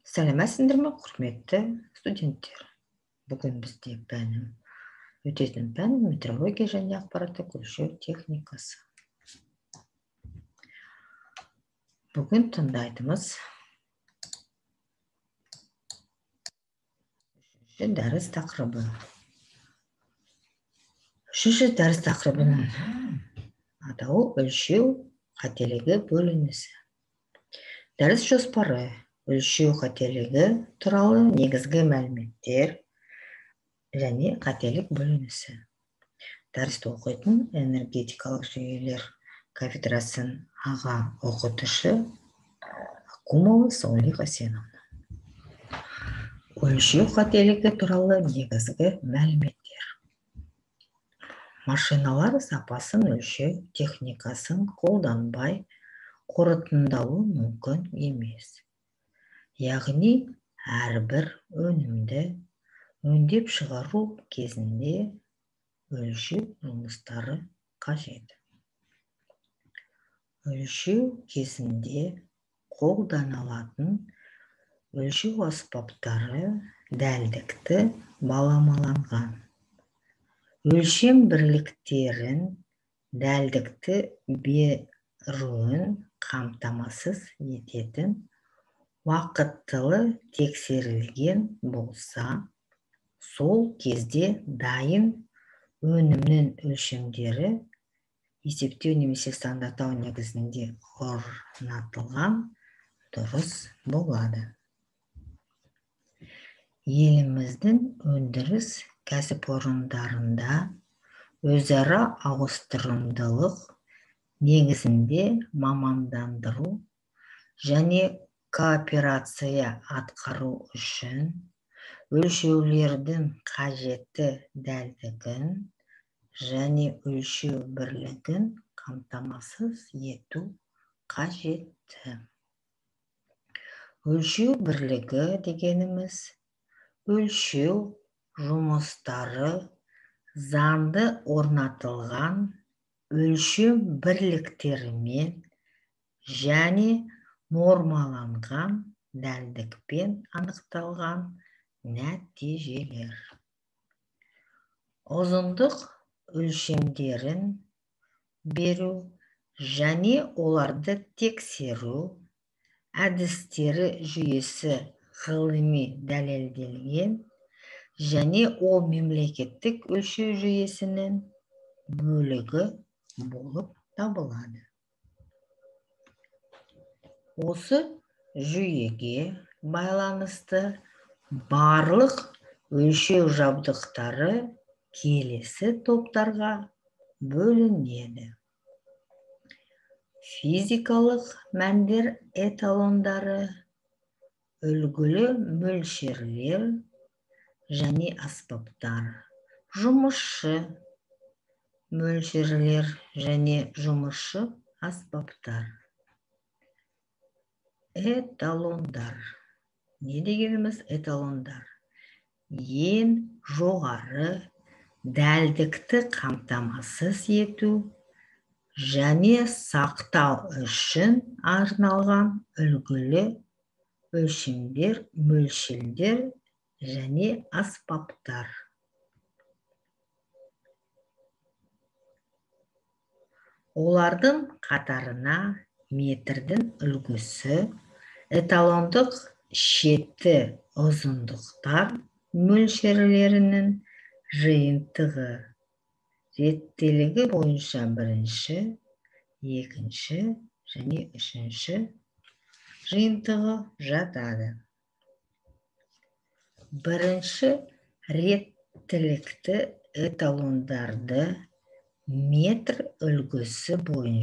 Сәлеметсіздер ме, құрметті студенттер? Бүгін бізде өтетін пән метрология және ақпараттық өлшеу техникасы. Бүгін тыңдайтынымыз дәріс тақырыбы. Үшінші дәріс тақырыбының атауы өлшеу қателігі бөлінісі. Дәріс жоспары: өлшеу қателігі туралы негізгі мәліметтер және қателік бөлінісі. Дәрісті оқитын энергетикалық жүйелер кафедрасын аға оқытушы Акумова Саулиха Сеновна. Өлшеу қателігі туралы негізгі мәліметтер. Машиналар сапасын өлшеу техникасын қолданбай қорытындалу мүмкін емес. Яғни, әрбір өнімді өңдеп шығару кезінде өлшеу жұмыстары қажет. Өлшеу кезінде қолданылатын өлшеу аспаптары дәлдікті баламаланған. Өлшем бірліктерін дәлдікті беруін қамтамасыз ететін уақытылы тексерілген болса, сол кезде дайын өнімнің өлшемдері есептеу немесе стандарттау негізінде орнатылған дұрыс болады. Еліміздің өндіріс кәсіпорындарында өзара ауыстырымдылық негізінде мамандандыру және кооперация атқару үшін өлшеулердің қажетті дәлдігін және өлшеу бірлігін қамтамасыз ету қажетті. Өлшеу бірлігі дегеніміз өлшеу жұмыстары заңды орнатылған өлшем бірліктерімен және нормаланған дәлдікпен анықталған нәтижелер. Ұзындық өлшемдерін беру және оларды тексеру әдістері жүйесі ғылыми дәлелденген және ол мемлекеттік өлшеу жүйесінің бөлігі болып табылады. Осы жүйеге байланысты барлық өлшеу жабдықтары келесі топтарға бөлінеді. Физикалық мәндер эталондары, үлгілі мөлшерлер және аспаптар, жұмысшы мөлшерлер және жұмысшы аспаптар. Эталондар. Не дегеніміз эталондар? Ең жоғары дәлдікті қамтамасыз ету және сақтау үшін арналған үлгілі өлшемдер, мөлшерлер және аспаптар. Олардың қатарына метрдің үлгісі, эталондық шетті ұзындықтар мөлшерлерінің жиынтығы, реттілігі бойынша бірінші, екінші және үшінші жиынтығы жатады. Бірінші реттілікті эталондарды метр үлгісі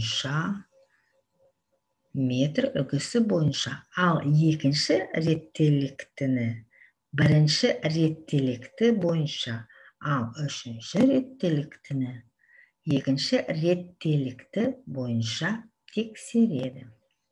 бойынша, ал екінші реттіліктіні бірінші реттілікті бойынша, ал үшінші реттіліктіні екінші реттілікті бойынша тексереді.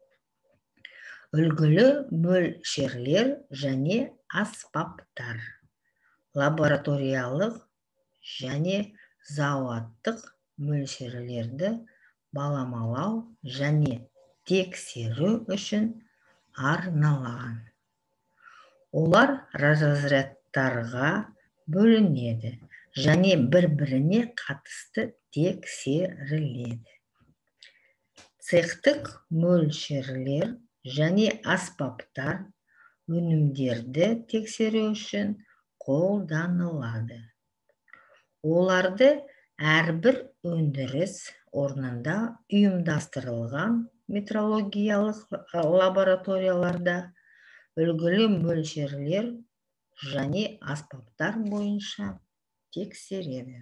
Үлгілі мөлшерлер және аспаптар. Лабораториялық және зауаттық мөлшерлерді баламалау және тексеру үшін арналған. Олар разрядтарға бөлінеді және бір-біріне қатысты тексеріледі. Цехтік мөлшерлер және аспаптар өнімдерді тексеру үшін қолданылады. Оларды әрбір өндіріс орнында ұйымдастырылған метрологиялық лабораторияларда үлгілі мөлшерлер және аспаптар бойынша тексереді.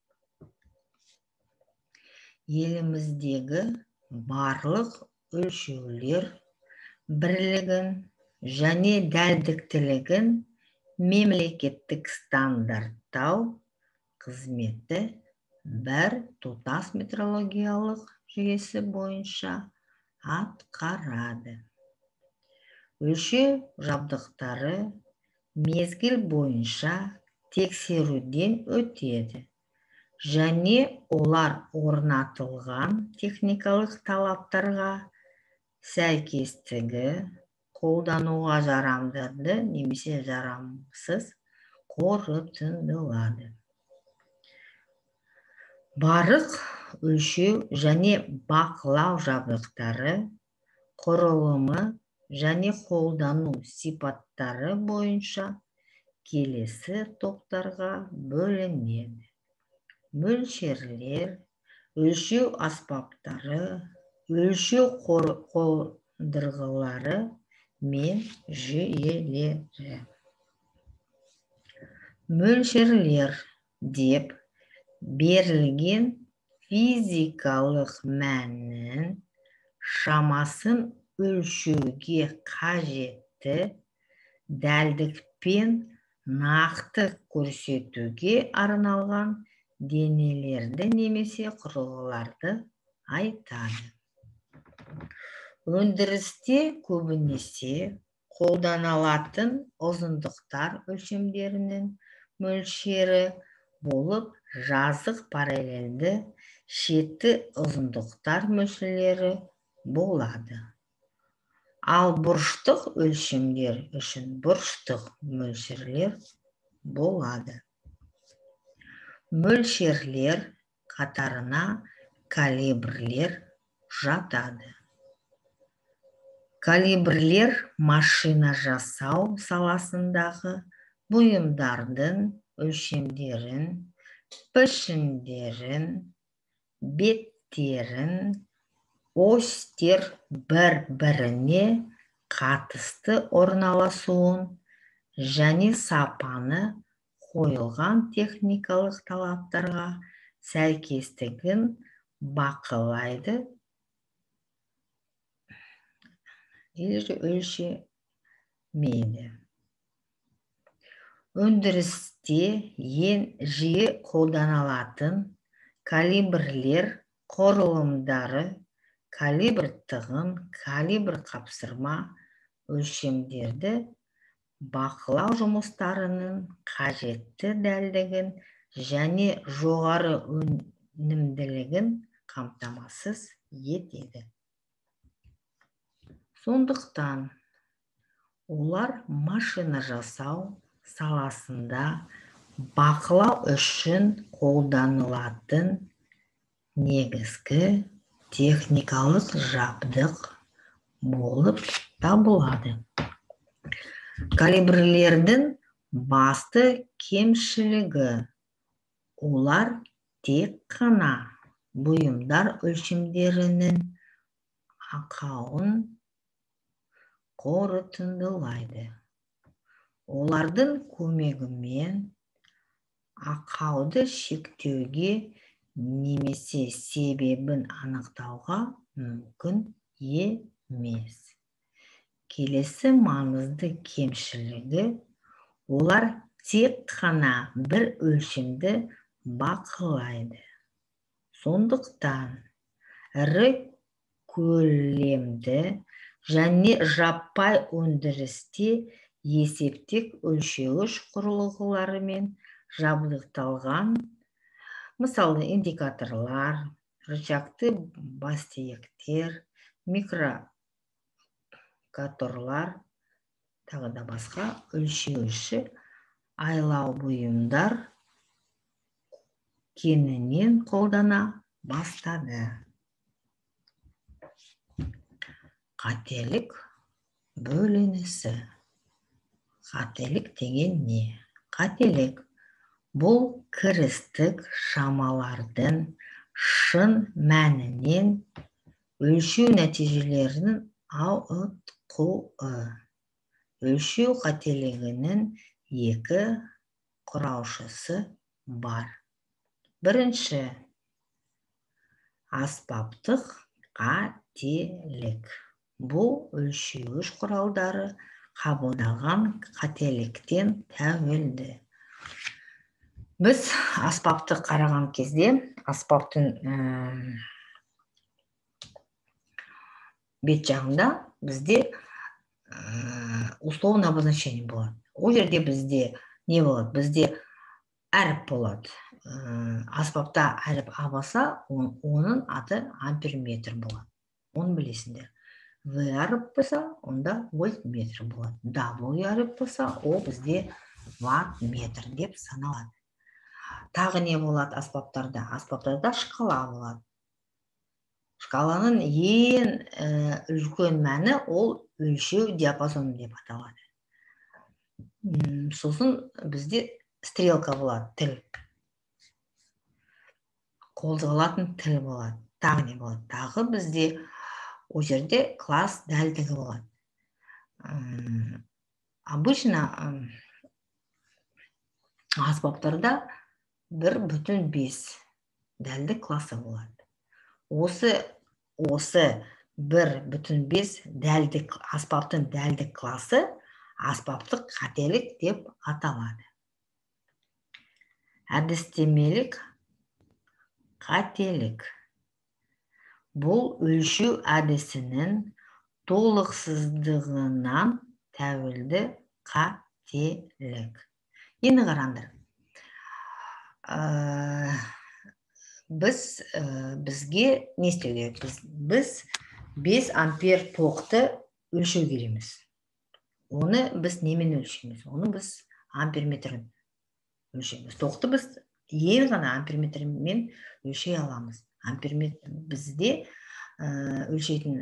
Еліміздегі барлық өлшеулер бірлігін және дәлдіктілігін мемлекеттік стандарттау қызметі бір тұтас метрологиялық жүйесі бойынша атқарады. Өлшеу жабдықтары мезгіл бойынша тексеруден өтеді және олар орнатылған техникалық талаптарға сәйкестігі қолдануға жарамды немесе жарамсыз қорытындылады. Барлық өлшеу және бақылау жабдықтары құрылымы және қолдану сипаттары бойынша келесі топтарға бөлінеді. Мөлшерлер, өлшеу аспаптары, өлшеу қондырғылары мен жүйелері. Мөлшерлер деп берілген физикалық мәннің шамасын өлшеуге қажетті дәлдікпен нақты көрсетуге арналған денелерді немесе құрылғыларды айтады. Өндірісте көбінесе қолданылатын ұзындықтар өлшемдерінің мөлшері болып, жазық параллельді шетті ұзындықтар мөлшерлері болады. Ал бұрыштық өлшемдер үшін бұрыштық мөлшерлер болады. Мөлшерлер қатарына калибрлер жатады. Калибрлер машина жасау саласындағы бұйымдардың өлшемдерін, пішіндерін, беттерін, осьтер бір-біріне қатысты орналасуын және сапаны қойылған техникалық талаптарға сәйкестігін бақылайды өлшемейді. Өндірісте ең жиі қолданылатын калибрлер құрылымдары калибр тығын, калибр қапсырма өлшемдерді бақылау жұмыстарының қажетті дәлдігін және жоғары өнімділігін қамтамасыз етеді. Сондықтан олар машина жасау саласында бақылау үшін қолданылатын негізгі техникалық жабдық болып табылады. Калибрлердің басты кемшілігі олар тек қана бұйымдар өлшемдерінің ақауын қорытындылайды. Олардың көмегімен ақауды шектеуге немесе себебін анықтауға мүмкін емес. Келесі маңызды кемшілігі олар тек қана бір өлшемді бақылайды. Сондықтан ірі көлемді және жаппай өндірісте есептік өлшеуіш құрылғыларымен жабдықталған, мысалы индикаторлар, рычагты бастиектер, микрокаторлар тағы да басқа өлшеуші айлау бұйымдар кеңінен қолдана бастады. Қателік бөлінісі. Қателік деген не? Қателік бұл кірістік шамалардың шын мәнінен өлшеу нәтижелерінің ауытқуы. Өлшеу қателігінің екі құраушысы бар. Бірінші, аспаптық қателік. Бұл өлшеуіш құралдары қабылдаған қателіктен тәуелді. Біз аспапты қараған кезде, аспаптың бет жағында бізде условно обозначение болады. Ол жерде бізде не болады? Бізде әріп болады. Аспапта әріп А болса, оның аты амперметр болады. Оны білесіңдер. В әріп болса, онда вольтметр болады. W әріп болса, ол бізде ваттметр деп саналады. Тағы не болады аспаптарда? Аспаптарда шкала болады. Шкаланың ең үлкен мәні ол өлшеу диапазоны деп аталады. Сосын бізде стрелка болады, тіл. Қозғалатын тіл болады. Тағы не болады? Тағы бізде о жерде класс дәлдігі болады. Обычно аспаптарда 1,5 дәлдік класы болады. Осы 1,5 дәлдік аспаптың дәлдік класы аспаптық қателік деп аталады. Әдістемелік қателік. Бұл өлшеу әдісінің толықсыздығынан тәуелді қателік. Енді қараңдар. Бізге не істеу керек? Біз 5 ампер тоқты өлшеу кереміз. Оны біз немен өлшейміз? Оны біз амперметрін өлшейміз. Тоқты біз ең ғана амперметрмен өлшей аламыз. Бізде өлшейтін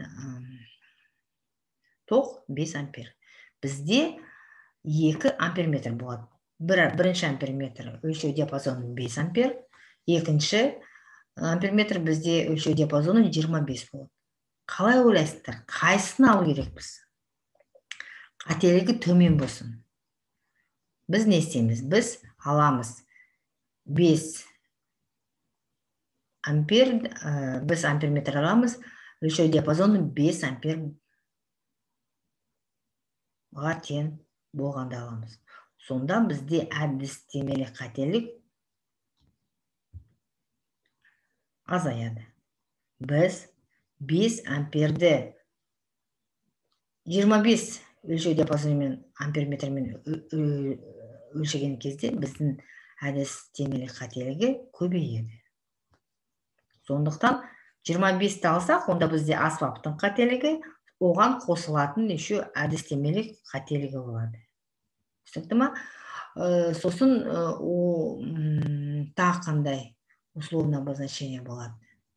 тоқ 5 ампер. Бізде 2 амперметр болады. Бірінші амперметр өлшеу диапазоны 5 ампер, екінші амперметр бізде өлшеу диапазоны 25 болады. Қалай ойлайсыздар? Қайсысын алу керекпіз? Қателігі төмен болсын. Біз не істейміз? Біз аламыз 5 ампер, біз амперметр аламыз, өлшеу диапазоны 5 амперға тең болғанда аламыз. Сонда бізде әдістемелік қателік азаяды. Біз 5 амперді 25 өлшеу диапазонымен амперметрмен өлшеген кезде біздің әдістемелік қателігі көбейеді. Сондықтан 25-ті алсақ, онда бізде аспаптың қателігі оған қосылатын еще әдістемелік қателігі болады. Түсінікті ма? Сосын тағы қандай условно обозначение болады?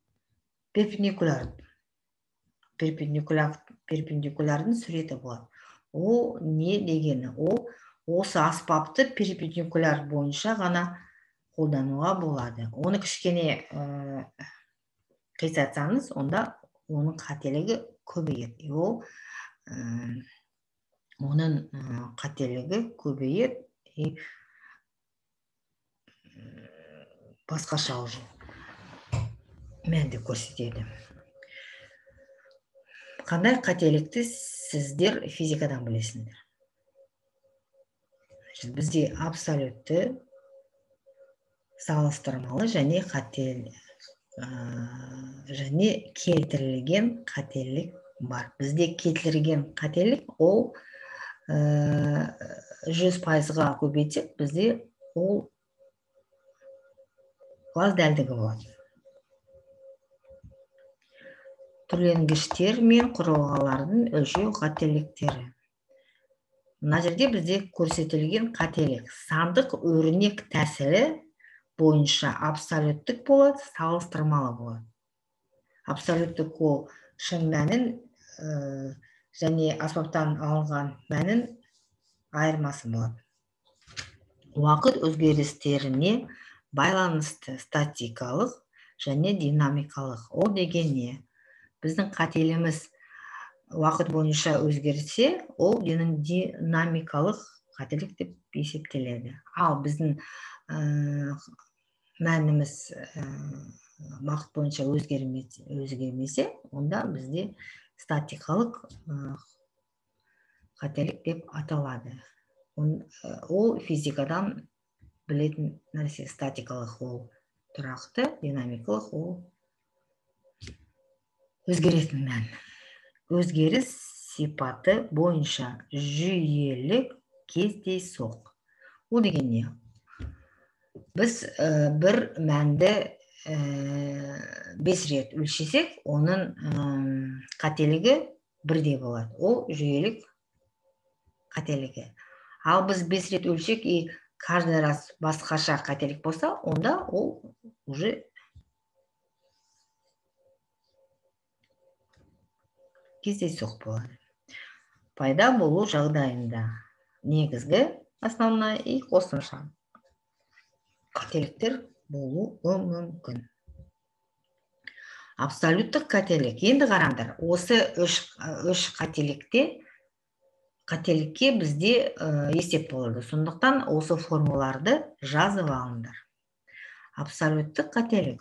Перпендикулярдың суреті болады. О не дегені? Осы аспапты перпендикуляр бойынша ғана қолдануға болады. Оны кішкене қисатсаңыз, онда оның қателігі көбейеді. Оның қателігі көбейеді, басқаша уже мәнді көрсетеді. Қандай қателікті сіздер физикадан білесіңдер? Бізде абсолютті, салыстырмалы және келтірілген қателік бар. Бізде келтірілген қателік ол 100%-ға көбейтсек, бізде ол класс дәлдігі болады. Түрленгіштер мен құрылғылардың өлшеу қателіктері. Мына жерде бізде көрсетілген қателік сандық өрнек тәсілі бойынша абсолюттік болады, салыстырмалы болады. Абсолюттік ол шын мәнін және аспаптан алынған мәнін айырмасы болады. Уақыт өзгерістеріне байланысты статикалық және динамикалық. Ол деген не? Біздің қателіміз уақыт бойынша өзгерсе, ол динамикалық қателік деп есептеледі. Ал біздің мәніміз уақыт бойынша өзгермесе, онда бізде статикалық қателік деп аталады. Ол физикадан білетін нәрсе. Статикалық ол тұрақты, динамикалық ол өзгеретін мән. Өзгеріс сипаты бойынша жүйелік кездейсоқ. Ол деген не? Біз бір мәнді 5 рет өлшесек, оның қателігі бірде болады. Ол жүйелік қателігі. Ал біз 5 рет өлшек и каждый раз басқаша қателік болса, онда ол уже кездейсоқ болады. Пайда болу жағдайында негізгі, основная и қосымша қателіктер болуы мүмкін. Абсолюттік қателік. Енді қараңдар, осы үш қателікке бізде есеп болады. Сондықтан осы формулаларды жазып алыңдар. Абсолюттік қателік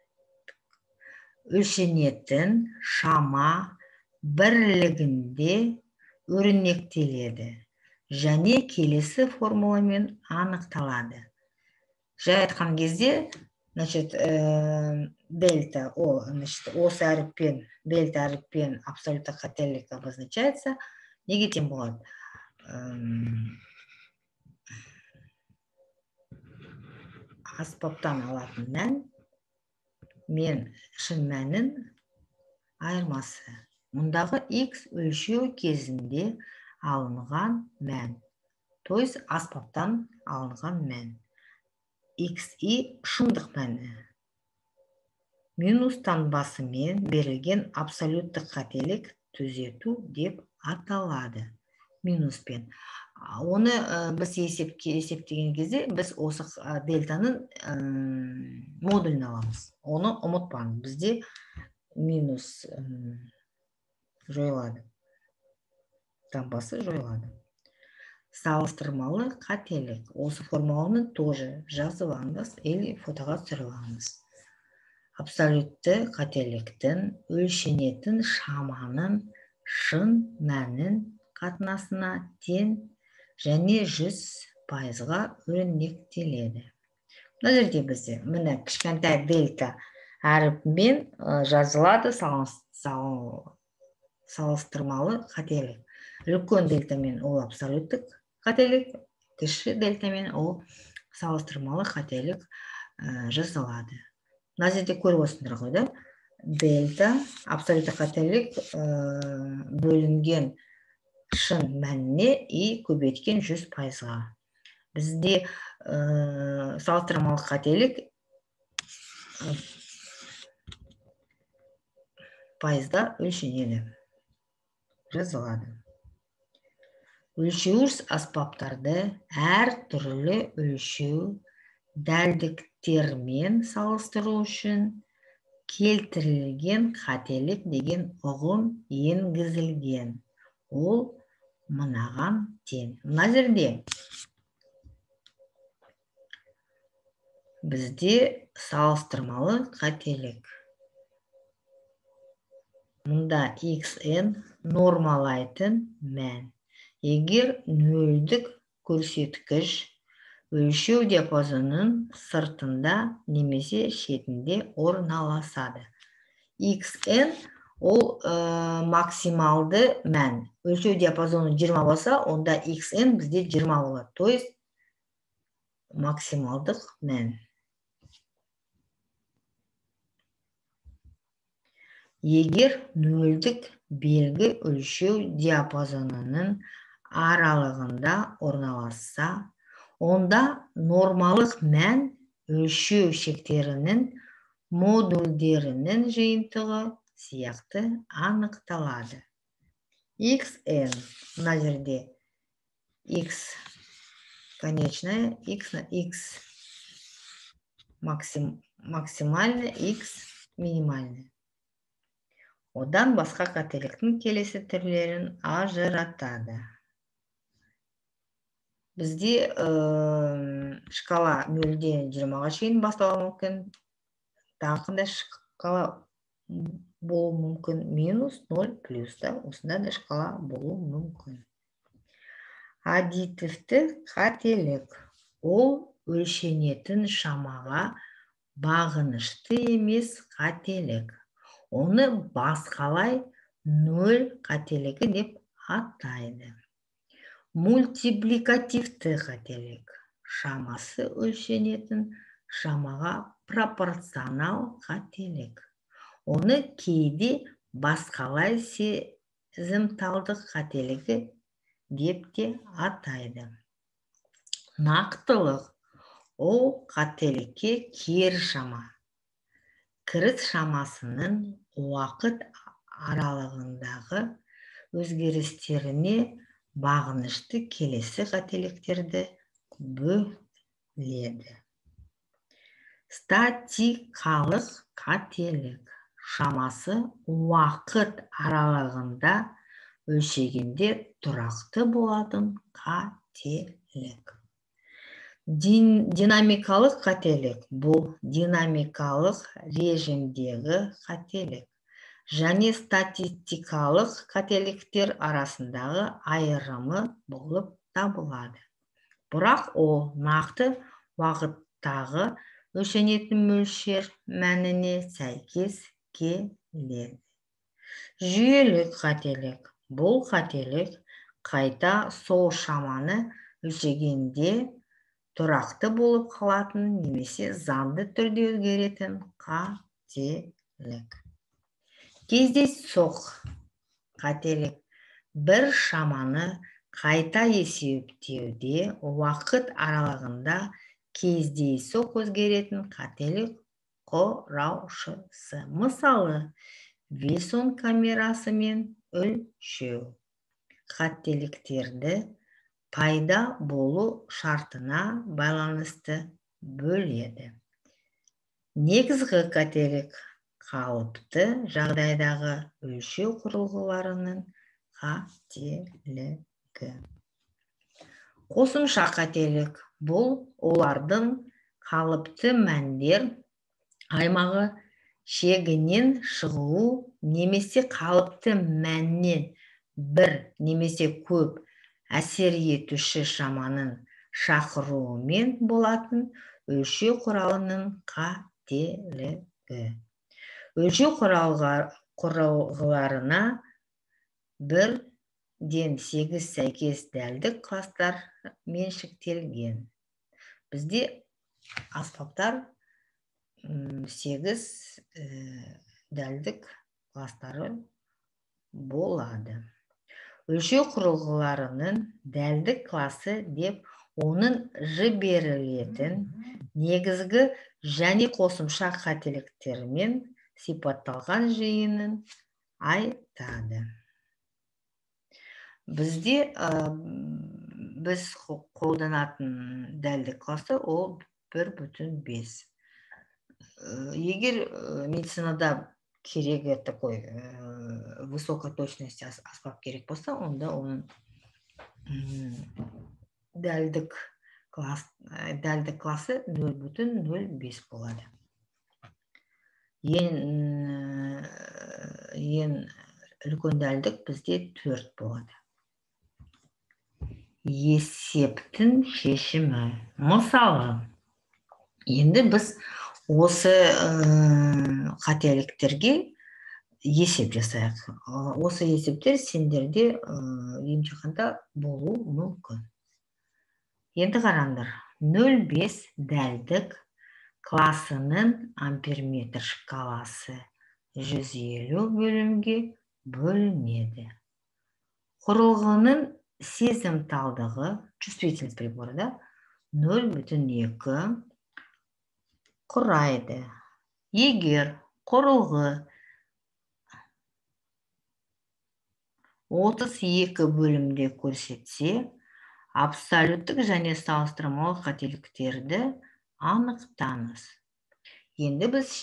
өлшенетін шама бірлігінде өрнектеледі және келесі формуламен анықталады. Жай айтқан кезде, дельта, осы әріппен, дельта әріппен абсолюттік қателік обозначается. Неге тең болады? Аспаптан алатын мән мен шын мәнін айырмасы. Мұндағы x өлшеу кезінде алынған мән. То есть аспаптан алынған мән. xi шындық мәні. Минус таңбасымен берілген абсолюттік қателік түзету деп аталады. Минуспен. Оны біз есептеген кезде, біз осы дельтаның модулін аламыз. Оны ұмытпаңыз. Бізде минус жойылады. Таңбасы жойылады. Салыстырмалы қателік. Осы формуланы тоже жазып алыңыз или фотоға түсіріп алыңыз. Абсолютті қателіктің өлшенетін шаманың шын мәнін қатынасына тең және 100%-ға өрнектеледі. Мына жерде бізде міне кішкентай дельта әріпімен жазылады салыстырмалы қателік. Үлкен дельтамен ол абсолюттік қателік, кіші дельтамен ол салыстырмалы қателік жазылады. Мына жерде көріп отырсыңдар ғой, да? Дельта абсолюттік қателік бөлінген шын мәніне и көбейткен 100%-ға. Бізде салыстырмалы қателік пайызда өлшенеді, жазылады. Өлшеуіш аспаптарды әр түрлі өлшеу дәлдіктермен салыстыру үшін келтірілген қателік деген ұғым енгізілген. Ол мынаған тең. Мына жерде бізде салыстырмалы қателік. Мұнда xn нормалайтын мән. Егер нөлдік көрсеткіш өлшеу диапазонының сыртында немесе шетінде орналасады. xn ол максималды мән. Өлшеу диапазоны 20 болса, онда xn бізде 20 болады. То есть максималдық мән. Егер нөлдік белгі өлшеу диапазонының аралығында орналасса, онда нормалық мән өлшеу шектерінің модульдерінің жиынтығы сияқты анықталады. xn, мына жерде x конечная, x максимальный, x минимальный. Одан басқа қателіктің келесі түрлерін ажыратады. Бізде шкала 0-ден 20-ға шейін бастауы мүмкін. Тағы қандай шкала болуы мүмкін? Минус 0 плюс та осында да шкала болуы мүмкін. Аддитивті қателік. Ол өлшенетін шамаға бағынышты емес қателік. Оны басқалай нөл қателігі деп атайды. Мультипликативті қателік. Шамасы өлшенетін шамаға пропорционал қателік. Оны кейде басқалай сезімталдық қателігі деп те атайды. Нақтылық. Ол қателікке кері шама. Кіріс шамасының уақыт аралығындағы өзгерістеріне бағынышты келесі қателіктерді бөледі. Статикалық қателік. Шамасы уақыт аралығында өлшегенде тұрақты болатын қателік. Динамикалық қателік. Бұл динамикалық режимдегі қателік. Және статистикалық қателіктер арасындағы айырымы болып табылады. Бірақ ол нақты уақыттағы өлшенетін мөлшер мәніне сәйкес келеді. Жүйелік қателік. Бұл қателік қайта сол шаманы өлшегенде тұрақты болып қалатын немесе заңды түрде өзгеретін қателік. Кездейсоқ қателік. Бір шаманы қайта есептеуде уақыт аралығында кездейсоқ өзгеретін қателік құраушысы. Мысалы, Вильсон камерасымен өлшеу. Қателіктерді пайда болу шартына байланысты бөледі. Негізгі қателік қалыпты жағдайдағы өлшеу құрылғыларының қателігі. Қосымша қателік. Бұл олардың қалыпты мәндер аймағы шегінен шығу немесе қалыпты мәннен бір немесе көп әсер етуші шаманың шақыруымен болатын өлшеу құралының қателігі. Өлшеу құрылғыларына 1-ден 8 сәйкес дәлдік кластар меншіктелген. Бізде аспаптар 8 дәлдік кластары болады. Өлшеу құрылғыларының дәлдік класы деп оның жіберілетін негізгі және қосымша қателіктермен сипатталған жиынын айтады. Бізде біз қолданатын дәлдік класы ол 1,5. Егер медицинада керегі такой высокой точности аспап керек болса, онда оның дәлдік класы 0,05 болады. Ең үлкен дәлдік бізде 4 болады. Есептің шешімі. Мысалы, енді біз осы қателіктерге есеп жасайық. Осы есептер сендерде емтиханда болу мүмкін. Енді қараңдар. 0,5 дәлдік класының амперметр шкаласы 150 бөлімге бөлінеді. Құрылғының сезімталдығы, чувствительность приборы, да, 0,2 құрайды. Егер құрылғы 32 бөлімде көрсетсе, абсолюттік және салыстырмалы қателіктерді анықтаңыз. Енді біз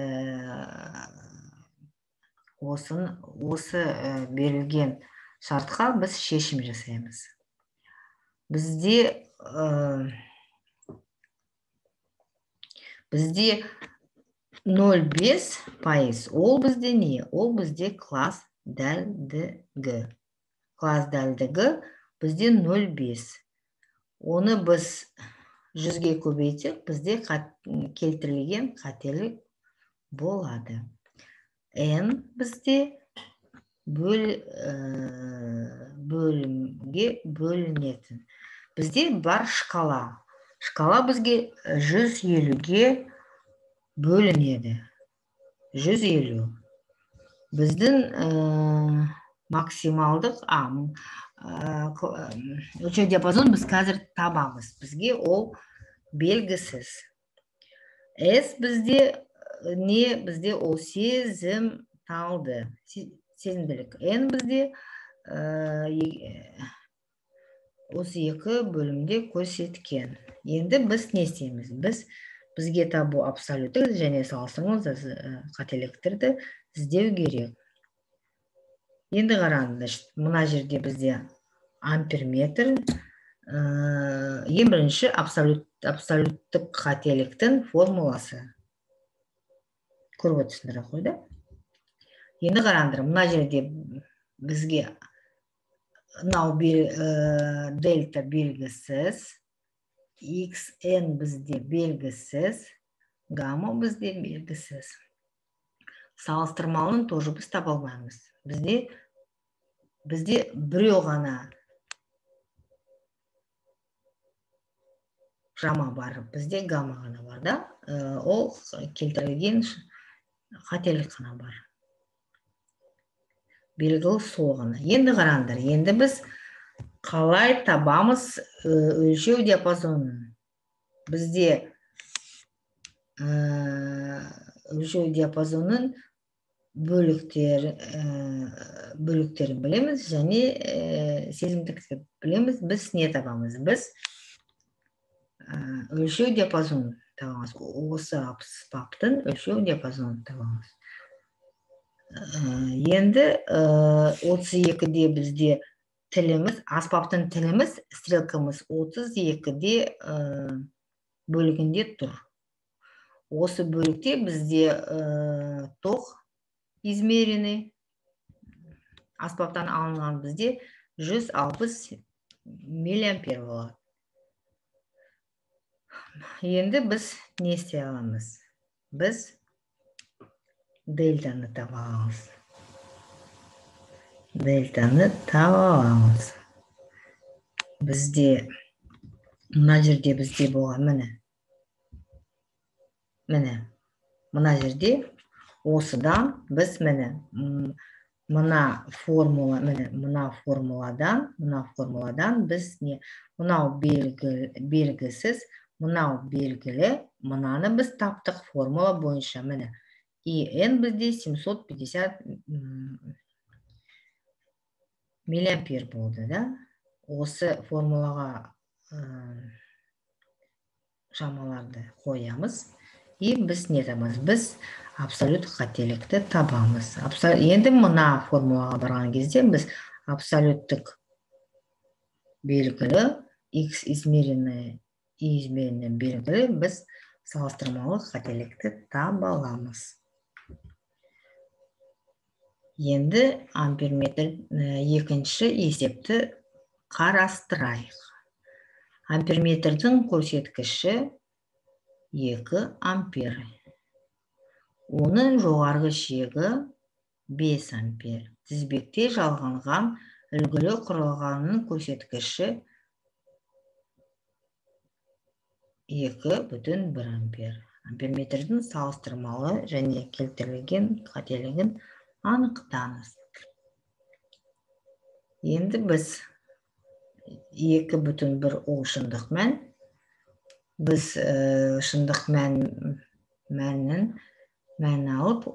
осы берілген шартқа біз шешім жасаймыз. Бізде 0,5%, ол бізде не? Ол бізде класс дәлдігі. Класс дәлдігі бізде 0,5. Оны біз 100-ге көбейтсек, бізде келтірілген қателік болады. N бізде бөлімге бөлінетін. Бізде бар шкала. Шкала бізге 150-ге бөлінеді. 150. Біздің максималдық өлшеу диапазон біз қазір табамыз. Бізге ол белгісіз. S бізде не? Бізде ол сезімталды. Сезімділік. N бізде 32 бөлімде көрсеткен. Енді біз не істейміз? Бізге табу абсолюттік және салыстырмалы қателіктерді іздеу керек. Енді қараңыз, мына жерде бізде амперметр, ең бірінші абсолюттік қателіктің формуласы. Көріп отырсыңдар ғой, да? Енді қараңдар, мына жерде бізге дельта белгісіз, xn бізде белгісіз, гамма бізде белгісіз. Салыстырмалын тоже біз таба алмаймыз. Бізде біреу ғана жама бар, бізде гамма ғана бар, да? Ол келтірілген қателік ғана бар. Белгілі сол ғана. Енді қараңдар, енді біз қалай табамыз өлшеу диапазонын? Бізде өлшеу диапазонын бөліктерін білеміз және сезімдікті білеміз. Біз не табамыз? Біз өлшеу диапазонын табамыз. Осы аспаптың өлшеу диапазонын табамыз. Енді 32-де бізде тіліміз, аспаптың тіліміз, стрелкамыз 32-де бөлігінде тұр. Осы бөлікте бізде тоқ измеренный, аспаптан алынған бізде 160 миллиампер болады. Енді біз не істей аламыз? Біз дельтаны таба аламыз. Бізде мына жерде бізде болған, мына жерде осыдан біз мына формуладан біз не? Мынау белгісіз, мынау белгілі, мынаны біз таптық формула бойынша. En бізде 750 миллиампер болды, да? Осы формулаға шамаларды қоямыз. И біз не табамыз? Біз абсолют қателікті табамыз. Енді мына формулаға барған кезде біз абсолюттік белгілі, x измеренный, y измеренный белгілі, біз салыстырмалы қателікті таба аламыз. Енді амперметр екінші есепті қарастырайық. Амперметрдің көрсеткіші 2 ампер. Оның жоғарғы шегі 5 ампер. Тізбекте жалғанған үлгілі құрылғанның көрсеткіші 2,1 ампер. Амперметрдің салыстырмалы және келтірілген қателігін анықтаңыз. Енді біз 2,1 ол шындық мән. Біз шындық мәнін алып,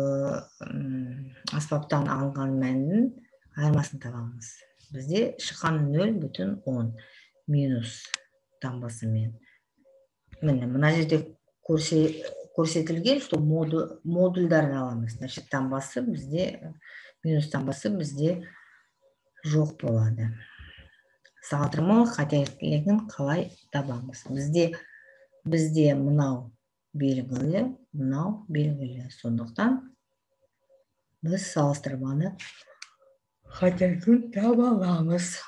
аспаптан алынған мәннің айырмасын табамыз. Бізде шыққан 0,10 минус таңбасымен. Мына жерде көрсетілген, что модульдарын аламыз. Значит, таңбасы бізде, минус таңбасы бізде жоқ болады. Салыстырмалы қателігін қалай табамыз? Бізде мынау белгілі, мынау белгілі. Сондықтан біз салыстырмалы қателігін таба аламыз.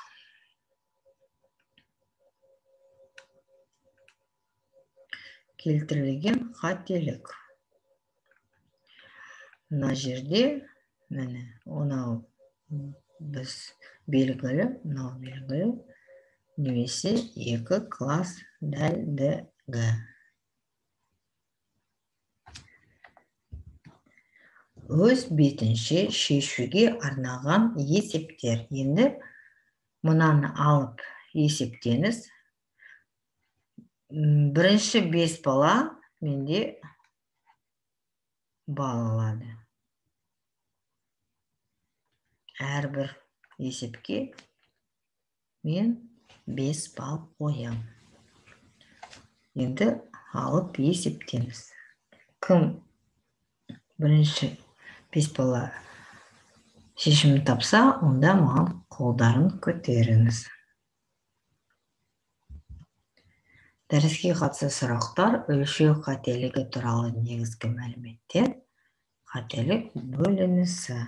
Келтірілген қателік. Мына жерде, мынау біз белгілі, мынау белгілі, немесе 2 класс дәлдігі. Өз бетінше шешуге арналған есептер. Енді мынаны алып есептеңіз. Бірінші 5 бала менде бал алады. Әрбір есепке мен 5 бал қоям. Енді алып есептеңіз. Кім бірінші 5 бала шешімін тапса, онда маған қолдарын көтеріңіз. Дәріске қатысты сұрақтар: өлшеу қателігі туралы негізгі мәліметтер, қателік бөлінісі.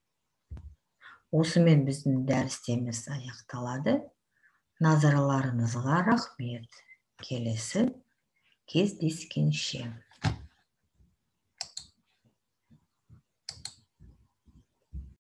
Осымен біздің дәрістеміз аяқталады. Назарларыңызға рахмет. Келесі кездескенше.